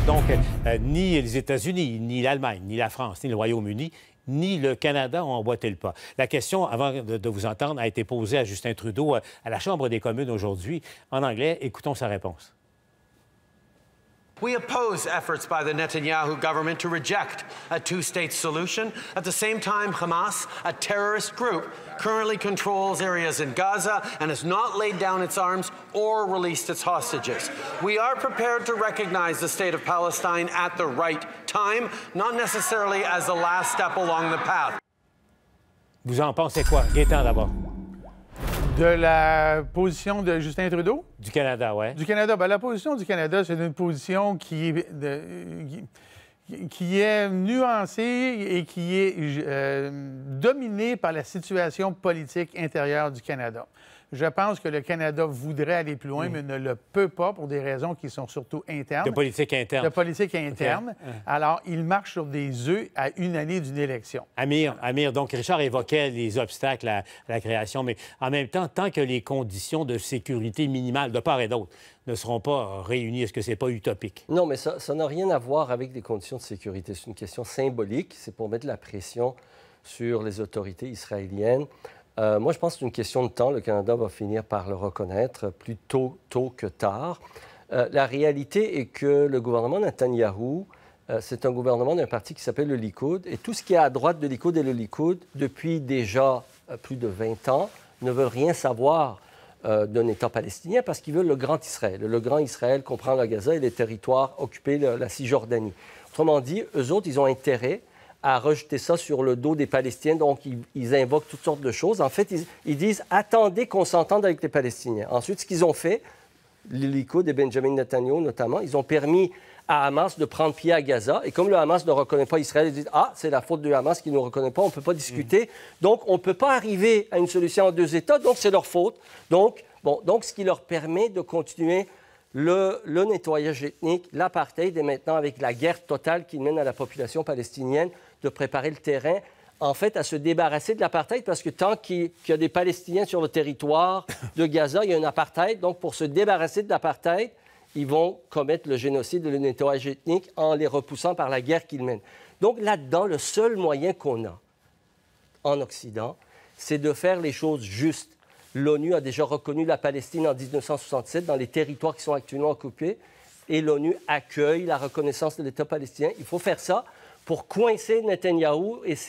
Donc, ni les États-Unis, ni l'Allemagne, ni la France, ni le Royaume-Uni, ni le Canada ont emboîté le pas. La question, avant de vous entendre, a été posée à Justin Trudeau à la Chambre des communes aujourd'hui. En anglais, écoutons sa réponse. We oppose efforts by the Netanyahu government to reject a two-state solution. At the same time, Hamas, a terrorist group, currently controls areas in Gaza and has not laid down its arms or released its hostages. We are prepared to recognize the state of Palestine at the right time, not necessarily as the last step along the path. Vous en pensez quoi? Gaétan, d'abord. De la position de Justin Trudeau? Du Canada, oui. Du Canada. Bien, la position du Canada, c'est une position qui est nuancée et qui est dominée par la situation politique intérieure du Canada. Je pense que le Canada voudrait aller plus loin, mais ne le peut pas pour des raisons qui sont surtout internes. De politique interne. De politique interne. Okay. Alors, il marche sur des œufs à une année d'une élection. Amir, donc Richard évoquait les obstacles à la création, mais en même temps, tant que les conditions de sécurité minimales de part et d'autre ne seront pas réunies, est-ce que c'est pas utopique? Non, mais ça n'a rien à voir avec des conditions de sécurité. C'est une question symbolique. C'est pour mettre la pression sur les autorités israéliennes. Moi, je pense que c'est une question de temps. Le Canada va finir par le reconnaître plus tôt que tard. La réalité est que le gouvernement Netanyahou, c'est un gouvernement d'un parti qui s'appelle le Likoud. Et tout ce qui est à droite de Likoud et le Likoud, depuis déjà plus de 20 ans, ne veulent rien savoir d'un État palestinien parce qu'ils veulent le Grand Israël. Le Grand Israël comprend la Gaza et les territoires occupés, la Cisjordanie. Autrement dit, eux autres, ils ont intérêt à rejeter ça sur le dos des Palestiniens. Donc, ils invoquent toutes sortes de choses. En fait, ils disent « attendez qu'on s'entende avec les Palestiniens ». Ensuite, ce qu'ils ont fait, le Likoud et Benjamin Netanyahu notamment, ils ont permis à Hamas de prendre pied à Gaza. Et comme le Hamas ne reconnaît pas Israël, ils disent « ah, c'est la faute du Hamas qui ne nous reconnaît pas, on ne peut pas discuter. Donc, on ne peut pas arriver à une solution en deux États, donc c'est leur faute. » Donc, ce qui leur permet de continuer le nettoyage ethnique, l'apartheid, et maintenant avec la guerre totale qu'ils mènent à la population palestinienne, de préparer le terrain, en fait, à se débarrasser de l'apartheid, parce que tant qu'il y a des Palestiniens sur le territoire de Gaza, il y a un apartheid. Donc, pour se débarrasser de l'apartheid, ils vont commettre le génocide et le nettoyage ethnique en les repoussant par la guerre qu'ils mènent. Donc, là-dedans, le seul moyen qu'on a en Occident, c'est de faire les choses justes. L'ONU a déjà reconnu la Palestine en 1967 dans les territoires qui sont actuellement occupés, et l'ONU accueille la reconnaissance de l'État palestinien. Il faut faire ça pour coincer Netanyahou et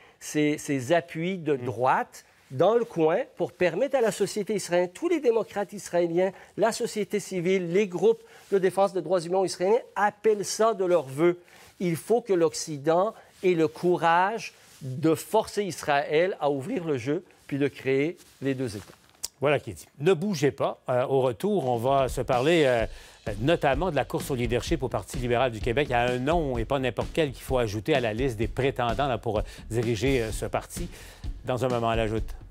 ses appuis de droite dans le coin, pour permettre à la société israélienne, tous les démocrates israéliens, la société civile, les groupes de défense des droits humains israéliens appellent ça de leur vœu. Il faut que l'Occident ait le courage de forcer Israël à ouvrir le jeu puis de créer les deux États. Voilà qui est dit. Ne bougez pas. Au retour, on va se parler notamment de la course au leadership au Parti libéral du Québec. Il y a un nom, et pas n'importe quel, qu'il faut ajouter à la liste des prétendants là, pour diriger ce parti. Dans un moment, on l'ajoute.